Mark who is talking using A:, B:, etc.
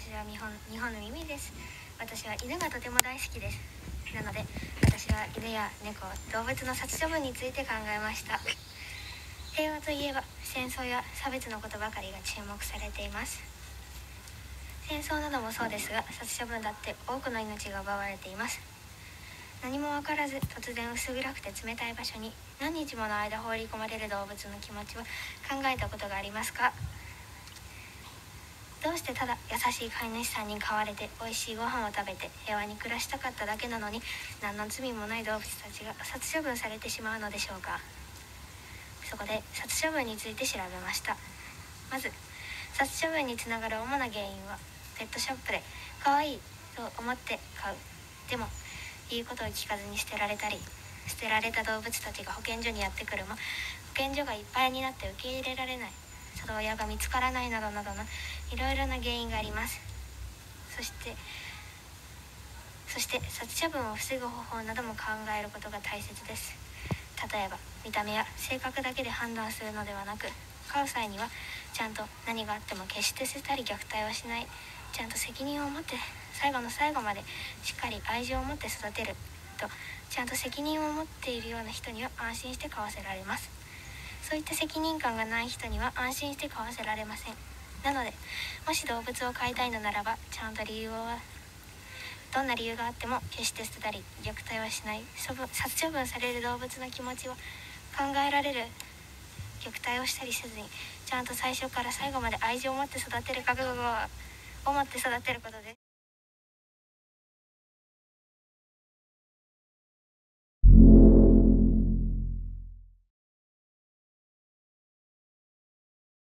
A: 私は日本の耳です。私は犬がとても大好きです。なので私は犬や猫、動物の殺処分について考えました。平和といえば戦争や差別のことばかりが注目されています。戦争などもそうですが、殺処分だって多くの命が奪われています。何も分からず突然薄暗くて冷たい場所に何日もの間放り込まれる動物の気持ちを考えたことがありますか？どうしてただ優しい飼い主さんに飼われて美味しいご飯を食べて平和に暮らしたかっただけなのに、何の罪もない動物たちが殺処分されてしまうのでしょうか。そこで殺処分について調べました。まず殺処分につながる主な原因は、ペットショップで可愛いと思って買う、でも言うことを聞かずに捨てられたり、捨てられた動物たちが保健所にやってくるも保健所がいっぱいになって受け入れられない、里親が見つからないなどなどのいろいろな原因があります。そして殺処分を防ぐ方法なども考えることが大切です。例えば見た目や性格だけで判断するのではなく、飼う際にはちゃんと何があっても決して捨てたり虐待はしない、ちゃんと責任を持って最後の最後までしっかり愛情を持って育てると、ちゃんと責任を持っているような人には安心して飼わせられます。そういった責任感がない人には安心して飼わせられません。なのでもし動物を飼いたいのならば、ちゃんとどんな理由があっても決して捨てたり虐待はしない、殺処分される動物の気持ちを考えられる、虐待をしたりせずにちゃんと最初から最後まで愛情を持って育てる覚悟を持って育てることです。